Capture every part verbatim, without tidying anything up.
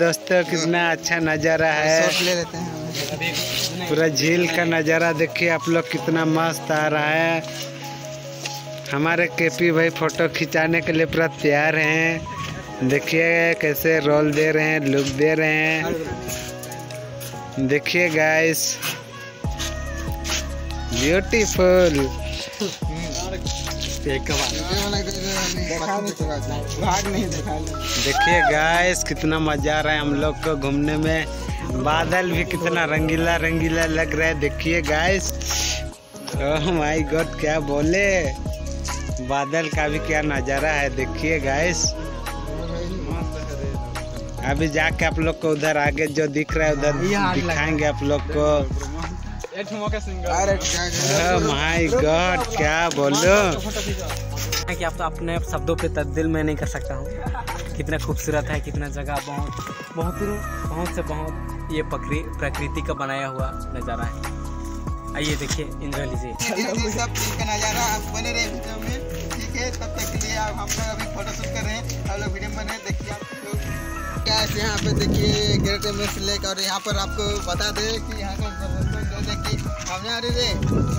दोस्तों कितना अच्छा नज़ारा है। ले लेते हैं पूरा झील का नज़ारा देखिए आप लोग, कितना मस्त आ रहा है। हमारे केपी भाई फोटो खिंचाने के लिए पूरा तैयार हैं। देखिए कैसे रोल दे रहे हैं, लुक दे रहे हैं। देखिए गाइस, ब्यूटीफुल। देखिए गाइस कितना मजा आ रहा है हम लोग को घूमने में। बादल भी कितना रंगीला रंगीला लग रहा है। देखिए गाइस, ओह माय गॉड, क्या बोले, बादल का भी क्या नज़ारा है। देखिए गाइस, अभी जाके आप लोग को उधर आगे जो दिख रहा है उधर दिखाएंगे आप लोग को। माय गॉड, क्या बोलो कि आप तो अपने शब्दों पे तब्दील मैं नहीं कर सकता हूँ। कितना खूबसूरत है, कितना जगह, बहुत बहुत बहुत से बहुत ये प्रकृति का बनाया हुआ नज़ारा है। आइए देखिए, एंजॉय लीजिए। सब चीज का नज़ारा आप बने रहे वीडियो में, ठीक है। तब तक के लिए आप हम लोग अभी फोटो शूट कर रहे हैं, आप लोग वीडियो बने देखिए। आप लोग क्या है यहाँ पे देखिए ग्रेट एम्स लेक, और यहाँ पर आपको बता दें कि यहाँ का देखिए सामने आ रही है।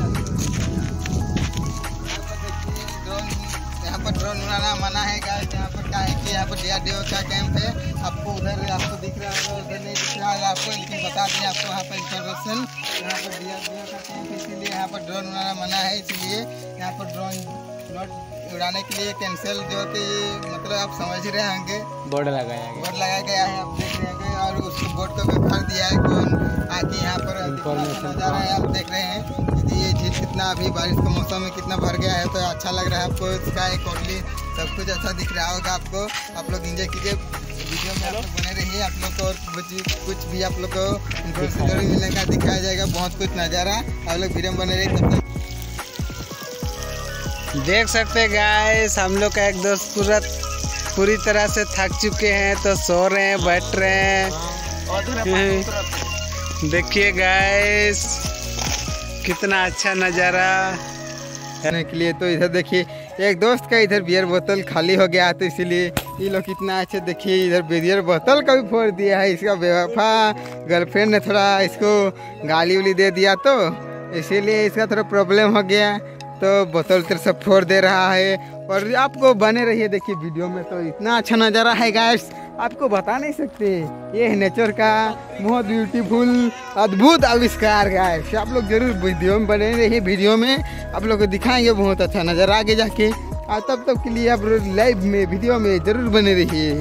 यहाँ पर ड्रोन उड़ाना मना है गाइस। यहाँ पर क्या है कि यहाँ पर डी आर डी ओ का कैंप है। आपको उधर आपको दिख रहा है, उधर नहीं दिख रहा है आपको, लेकिन बता दें आपको यहाँ पर इंफॉर्मेशन। यहाँ पर डी आर डी ओ का कैंप है, इसीलिए यहाँ पर ड्रोन उड़ाना मना है। इसलिए यहाँ पर ड्रोन नोट उड़ाने के लिए कैंसिल जो कि मतलब आप समझ रहे होंगे, बोर्ड लगाया गया बोर्ड लगाया गया है, आप देख रहे होंगे। और उस बोर्ड को भी भर दिया है कौन आके यहाँ पर नज़ारा है आप देख रहे हैं। ये झील कितना अभी बारिश के मौसम में कितना भर गया है, तो अच्छा लग रहा है आपको। इसका एक कोटली सब कुछ अच्छा दिख रहा होगा आपको। आप लोग एंजॉय कीजिए, वीडियो में आप लोग बने रहिए। आप लोग को और कुछ कुछ भी आप लोग को इन्फॉर्मेशन मिलेगा, दिखाया जाएगा बहुत कुछ नज़ारा। आप लोग वीडियो में बने रहिए। तब तक देख सकते गाइस, हम लोग का एक दोस्त पूरा पूरी तरह से थक चुके हैं, तो सो रहे हैं, बैठ रहे हैं। देखिए गाइस कितना अच्छा नज़ारा करने के लिए। तो इधर देखिए एक दोस्त का इधर बियर बोतल खाली हो गया, तो इसीलिए ये लोग कितना अच्छे देखिए इधर बियर बोतल का भी फोड़ दिया है। इसका बेवफा गर्लफ्रेंड ने थोड़ा इसको गाली उली दे दिया, तो इसीलिए इसका थोड़ा प्रॉब्लम हो गया, तो बोतल तेरे सब फोड़ दे रहा है। और आपको बने रहिए देखिए वीडियो में, तो इतना अच्छा नज़ारा है गाइस, आपको बता नहीं सकते। ये है नेचर का बहुत ब्यूटीफुल अद्भुत आविष्कार गाइस। आप लोग जरूर वीडियो में बने रहिए, वीडियो में आप लोग को दिखाएंगे बहुत अच्छा नज़ारा आगे जाके। और तब तक के लिए आप लाइव में वीडियो में ज़रूर बने रहिए।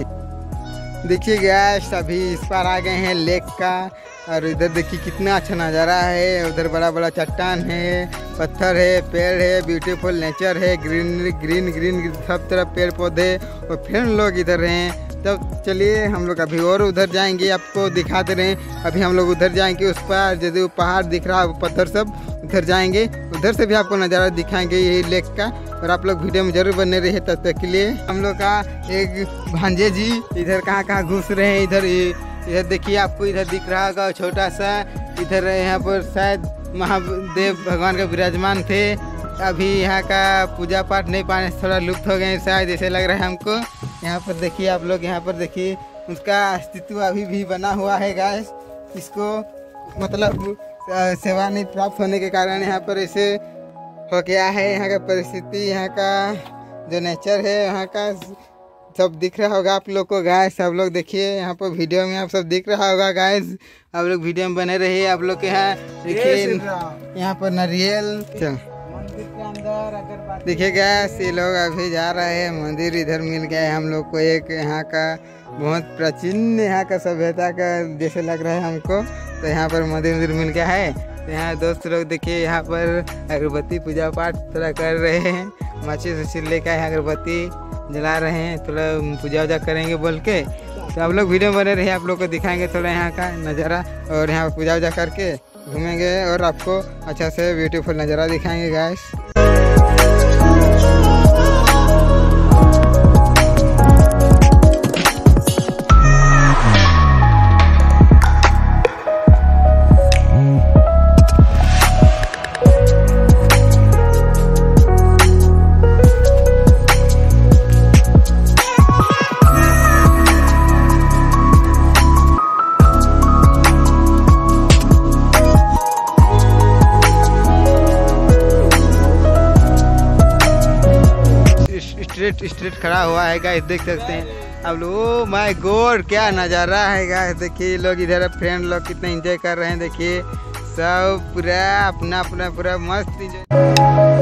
देखिए गाइस, अभी इस पार आ गए हैं लेक का, और इधर देखिए कितना अच्छा नज़ारा है। उधर बड़ा बड़ा चट्टान है, पत्थर है, पेड़ है, ब्यूटीफुल नेचर है, ग्रीन ग्रीन ग्रीन सब तरफ पेड़ पौधे, और फिर लोग इधर हैं। तब चलिए हम लोग अभी और उधर जाएंगे, आपको दिखा दे रहे हैं। अभी हम लोग उधर जाएंगे, उस पर जैसे पहाड़ दिख रहा है, पत्थर सब, उधर जाएंगे, उधर से भी आपको नज़ारा दिखाएंगे यही लेक का। और आप लोग वीडियो में जरूर बने रहिए। तब तक के लिए हम लोग का एक भांजे जी इधर कहाँ कहाँ घुस रहे हैं। इधर इधर देखिए, आपको इधर दिख रहा होगा छोटा सा, इधर यहाँ पर शायद महादेव भगवान का विराजमान थे। अभी यहाँ का पूजा पाठ नहीं पाने से थोड़ा लुप्त हो गए शायद, ऐसे लग रहा है हमको। यहाँ पर देखिए आप लोग, यहाँ पर देखिए उसका अस्तित्व अभी भी बना हुआ है गाइस। इसको मतलब सेवा नहीं प्राप्त होने के कारण यहाँ पर ऐसे हो गया है। यहाँ का परिस्थिति, यहाँ का जो नेचर है, यहाँ का सब दिख रहा होगा आप लोग को गाइस। सब लोग देखिए यहाँ पर वीडियो में आप सब दिख रहा होगा गाइस। आप लोग वीडियो में बने रहिए। आप लोग के यहाँ देखिए, यहाँ पर नारियल मंदिर के अंदर अगर देखिए गाइस, ये लोग अभी जा रहे हैं मंदिर। इधर मिल गया है हम लोग को एक यहाँ का बहुत प्राचीन यहाँ का सभ्यता का जैसे लग रहा है हमको। तो यहाँ पर मंदिर मंदिर मिल गया है। तो यहाँ दोस्त लोग देखिए यहाँ पर अगरबत्ती पूजा पाठ थोड़ा कर रहे हैं, माचिस उचिस लेकर यहाँ अगरबत्ती जला रहे हैं, थोड़ा पूजा वूजा करेंगे बोल के। तो आप लोग वीडियो में बने रहिए, आप लोग को दिखाएंगे थोड़ा यहाँ का नज़ारा, और यहाँ पूजा वूजा करके घूमेंगे और आपको अच्छा से ब्यूटीफुल नज़ारा दिखाएंगे गाइस। स्ट्रेट स्ट्रेट खड़ा हुआ है गाइस, देख सकते हैं आप लोग। ओ माय गॉड क्या नज़ारा है गाइस, देखिए लोग इधर फ्रेंड लोग कितना एंजॉय कर रहे हैं। देखिए सब पूरा अपना अपना पूरा मस्त एंजॉय।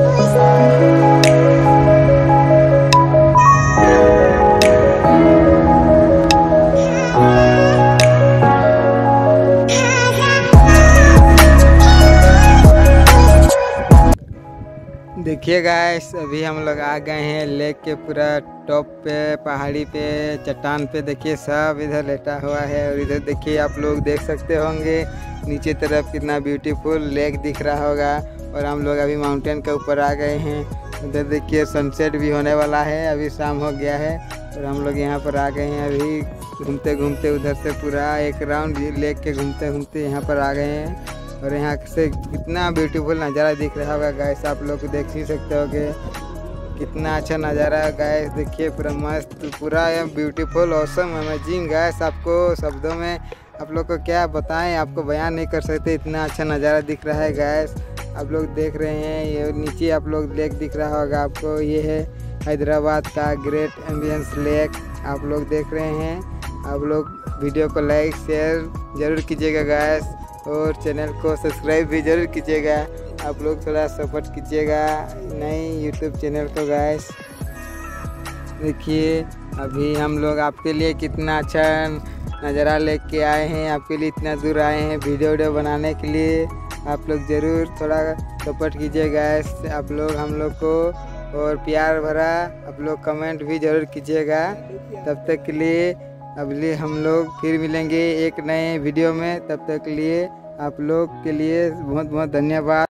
देखिए गाइस अभी हम लोग आ गए हैं लेक के पूरा टॉप पे, पहाड़ी पे, चट्टान पे। देखिए सब इधर लेटा हुआ है और इधर देखिए आप लोग देख सकते होंगे नीचे तरफ कितना ब्यूटीफुल लेक दिख रहा होगा। और हम लोग अभी माउंटेन के ऊपर आ गए हैं। उधर देखिए सनसेट भी होने वाला है, अभी शाम हो गया है और हम लोग यहाँ पर आ गए हैं। अभी घूमते घूमते उधर से पूरा एक राउंड लेक के घूमते घूमते यहाँ पर आ गए हैं। और यहाँ से कितना ब्यूटीफुल नज़ारा दिख रहा होगा गाइस, आप लोग देख ही सकते होगे कितना अच्छा नज़ारा है गाइस। देखिए पूरा मस्त, पूरा ब्यूटीफुल ऑसम अमेजिंग गाइस। आपको शब्दों में आप लोग को क्या बताएं, आपको बयान नहीं कर सकते, इतना अच्छा नज़ारा दिख रहा है गाइस। आप लोग देख रहे हैं ये नीचे आप लोग लेक दिख रहा होगा आपको, ये है हैदराबाद का ग्रेट एम्बियंस लेक, आप लोग देख रहे हैं। आप लोग वीडियो को लाइक शेयर ज़रूर कीजिएगा गाइस और चैनल को सब्सक्राइब भी ज़रूर कीजिएगा। आप लोग थोड़ा सपोर्ट कीजिएगा नई यूट्यूब चैनल को गाइस। देखिए अभी हम लोग आपके लिए कितना अच्छा नज़ारा लेके आए हैं, आपके लिए इतना दूर आए हैं वीडियो वीडियो बनाने के लिए। आप लोग ज़रूर थोड़ा सपोर्ट कीजिए गाइस आप लोग हम लोग को, और प्यार भरा आप लोग कमेंट भी ज़रूर कीजिएगा। तब तक के लिए अगले हम लोग फिर मिलेंगे एक नए वीडियो में, तब तक के लिए आप लोग के लिए बहुत बहुत धन्यवाद।